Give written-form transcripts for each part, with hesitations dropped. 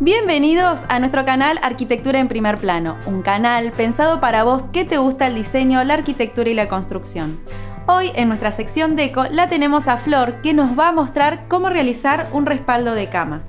Bienvenidos a nuestro canal Arquitectura en Primer Plano, un canal pensado para vos que te gusta el diseño, la arquitectura y la construcción. Hoy en nuestra sección Deco la tenemos a Flor, que nos va a mostrar cómo realizar un respaldo de cama.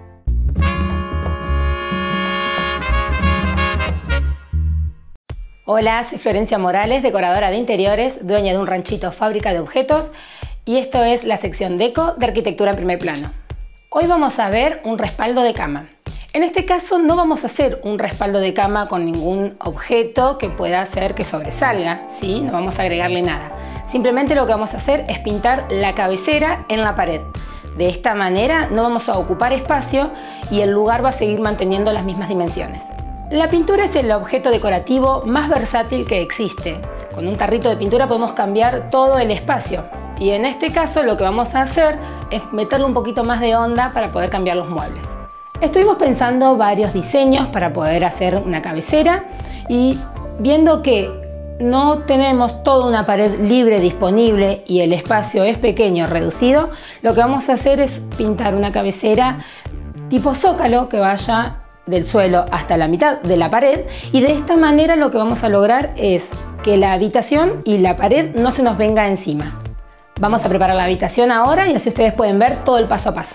Hola, soy Florencia Morales, decoradora de interiores, dueña de un ranchito fábrica de objetos, y esto es la sección Deco de Arquitectura en Primer Plano. Hoy vamos a ver un respaldo de cama. En este caso no vamos a hacer un respaldo de cama con ningún objeto que pueda hacer que sobresalga, ¿sí? No vamos a agregarle nada. Simplemente lo que vamos a hacer es pintar la cabecera en la pared. De esta manera no vamos a ocupar espacio y el lugar va a seguir manteniendo las mismas dimensiones. La pintura es el objeto decorativo más versátil que existe. Con un tarrito de pintura podemos cambiar todo el espacio. Y en este caso lo que vamos a hacer es meterle un poquito más de onda para poder cambiar los muebles. Estuvimos pensando varios diseños para poder hacer una cabecera y viendo que no tenemos toda una pared libre disponible y el espacio es pequeño, reducido, lo que vamos a hacer es pintar una cabecera tipo zócalo que vaya del suelo hasta la mitad de la pared, y de esta manera lo que vamos a lograr es que la habitación y la pared no se nos venga encima. Vamos a preparar la habitación ahora y así ustedes pueden ver todo el paso a paso.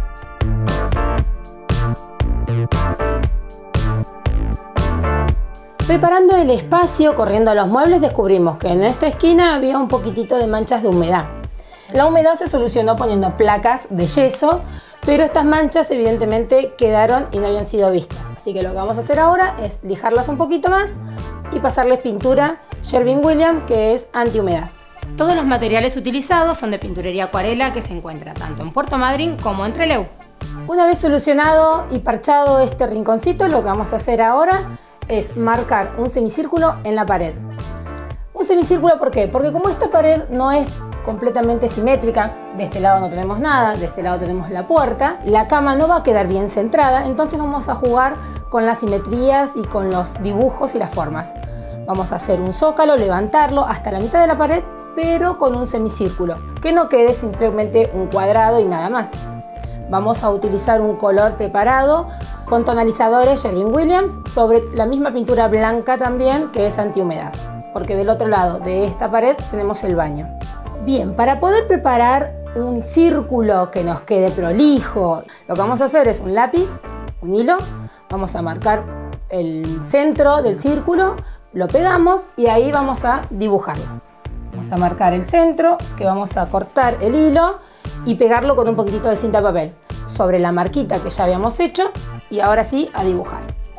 Preparando el espacio, corriendo a los muebles, descubrimos que en esta esquina había un poquitito de manchas de humedad. La humedad se solucionó poniendo placas de yeso, pero estas manchas evidentemente quedaron y no habían sido vistas. Así que lo que vamos a hacer ahora es lijarlas un poquito más y pasarles pintura Sherwin-Williams, que es antihumedad. Todos los materiales utilizados son de pinturería acuarela que se encuentra tanto en Puerto Madryn como en Trelew. Una vez solucionado y parchado este rinconcito, lo que vamos a hacer ahora es marcar un semicírculo en la pared. Un semicírculo, ¿por qué? Porque como esta pared no es completamente simétrica, de este lado no tenemos nada, de este lado tenemos la puerta, la cama no va a quedar bien centrada, entonces vamos a jugar con las simetrías y con los dibujos y las formas. Vamos a hacer un zócalo, levantarlo hasta la mitad de la pared, pero con un semicírculo, que no quede simplemente un cuadrado y nada más. Vamos a utilizar un color preparado con tonalizadores Sherwin-Williams sobre la misma pintura blanca también, que es antihumedad, porque del otro lado de esta pared tenemos el baño. Bien, para poder preparar un círculo que nos quede prolijo, lo que vamos a hacer es un lápiz, un hilo, vamos a marcar el centro del círculo, lo pegamos y ahí vamos a dibujarlo. Vamos a marcar el centro, que vamos a cortar el hilo y pegarlo con un poquitito de cinta de papel sobre la marquita que ya habíamos hecho, y ahora sí a dibujar.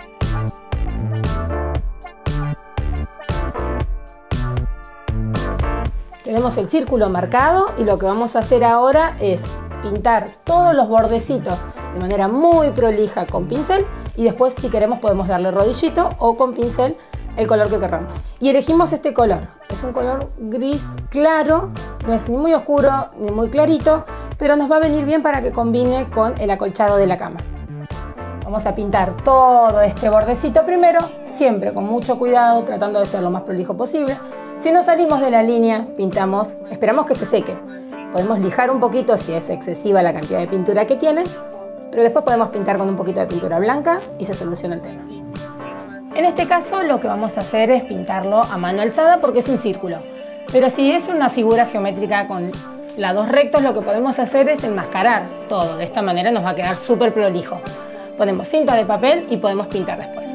Tenemos el círculo marcado y lo que vamos a hacer ahora es pintar todos los bordecitos de manera muy prolija con pincel, y después si queremos podemos darle rodillito o con pincel el color que queramos. Y elegimos este color, es un color gris claro, no es ni muy oscuro ni muy clarito, pero nos va a venir bien para que combine con el acolchado de la cama. Vamos a pintar todo este bordecito primero, siempre con mucho cuidado, tratando de ser lo más prolijo posible. Si nos salimos de la línea, pintamos, esperamos que se seque. Podemos lijar un poquito si es excesiva la cantidad de pintura que tiene, pero después podemos pintar con un poquito de pintura blanca y se soluciona el tema. En este caso lo que vamos a hacer es pintarlo a mano alzada porque es un círculo. Pero si es una figura geométrica con lados rectos, lo que podemos hacer es enmascarar todo. De esta manera nos va a quedar súper prolijo. Ponemos cinta de papel y podemos pintar después.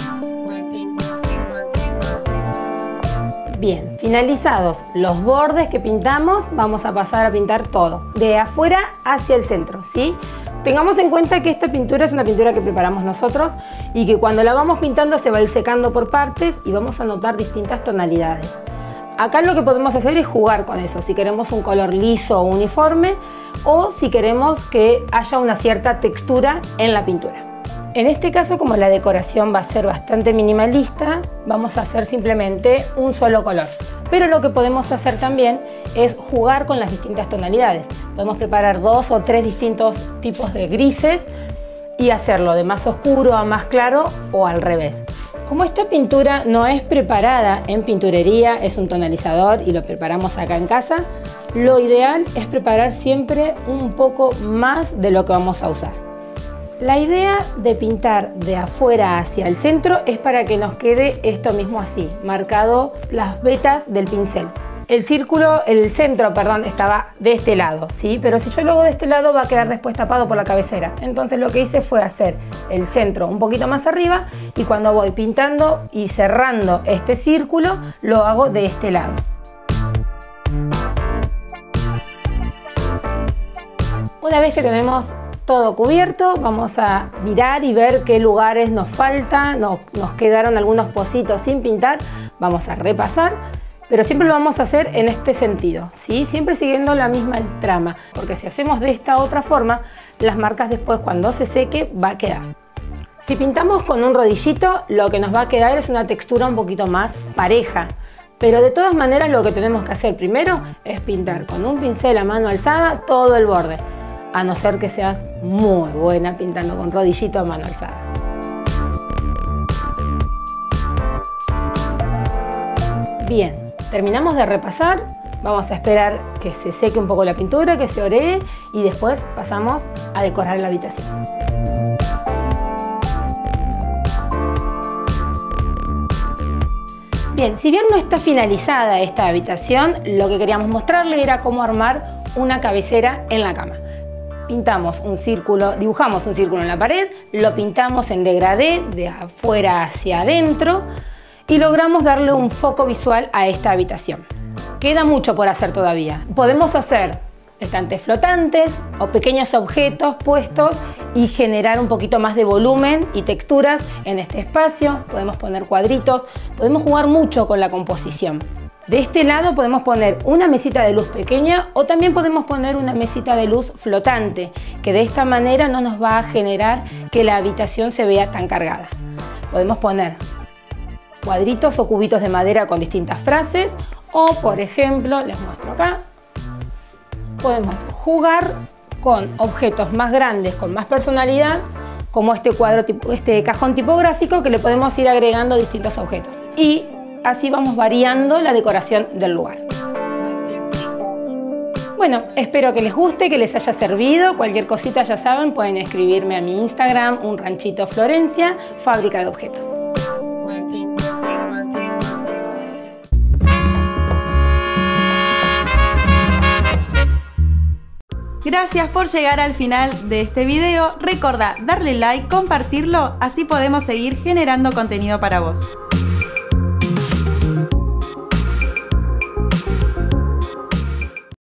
Bien, finalizados los bordes que pintamos, vamos a pasar a pintar todo, de afuera hacia el centro, ¿sí? Tengamos en cuenta que esta pintura es una pintura que preparamos nosotros y que cuando la vamos pintando se va a ir secando por partes y vamos a notar distintas tonalidades. Acá lo que podemos hacer es jugar con eso, si queremos un color liso o uniforme, o si queremos que haya una cierta textura en la pintura. En este caso, como la decoración va a ser bastante minimalista, vamos a hacer simplemente un solo color. Pero lo que podemos hacer también es jugar con las distintas tonalidades. Podemos preparar 2 o 3 distintos tipos de grises y hacerlo de más oscuro a más claro o al revés. Como esta pintura no es preparada en pinturería, es un tonalizador y lo preparamos acá en casa, lo ideal es preparar siempre un poco más de lo que vamos a usar. La idea de pintar de afuera hacia el centro es para que nos quede esto mismo así, marcado las vetas del pincel. El centro, estaba de este lado, ¿sí? Pero si yo lo hago de este lado va a quedar después tapado por la cabecera. Entonces lo que hice fue hacer el centro un poquito más arriba y cuando voy pintando y cerrando este círculo, lo hago de este lado. Una vez que tenemos todo cubierto, vamos a mirar y ver qué lugares nos faltan, nos quedaron algunos pocitos sin pintar, vamos a repasar, pero siempre lo vamos a hacer en este sentido, ¿sí? Siempre siguiendo la misma trama, porque si hacemos de esta otra forma, las marcas después cuando se seque va a quedar. Si pintamos con un rodillito, lo que nos va a quedar es una textura un poquito más pareja. Pero de todas maneras lo que tenemos que hacer primero es pintar con un pincel a mano alzada todo el borde. A no ser que seas muy buena pintando con rodillito a mano alzada. Bien, terminamos de repasar, vamos a esperar que se seque un poco la pintura, que se oree y después pasamos a decorar la habitación. Bien, si bien no está finalizada esta habitación, lo que queríamos mostrarle era cómo armar una cabecera en la cama. Pintamos un círculo, dibujamos un círculo en la pared, lo pintamos en degradé de afuera hacia adentro y logramos darle un foco visual a esta habitación. Queda mucho por hacer todavía. Podemos hacer estantes flotantes o pequeños objetos puestos y generar un poquito más de volumen y texturas en este espacio. Podemos poner cuadritos, podemos jugar mucho con la composición. De este lado podemos poner una mesita de luz pequeña o también podemos poner una mesita de luz flotante, que de esta manera no nos va a generar que la habitación se vea tan cargada. Podemos poner cuadritos o cubitos de madera con distintas frases o, por ejemplo, les muestro acá, podemos jugar con objetos más grandes, con más personalidad, como este cajón tipográfico que le podemos ir agregando distintos objetos. Y así vamos variando la decoración del lugar. Bueno, espero que les guste, que les haya servido. Cualquier cosita ya saben, pueden escribirme a mi Instagram, Un Ranchito Florencia, Fábrica de Objetos. Gracias por llegar al final de este video. Recordá darle like, compartirlo, así podemos seguir generando contenido para vos.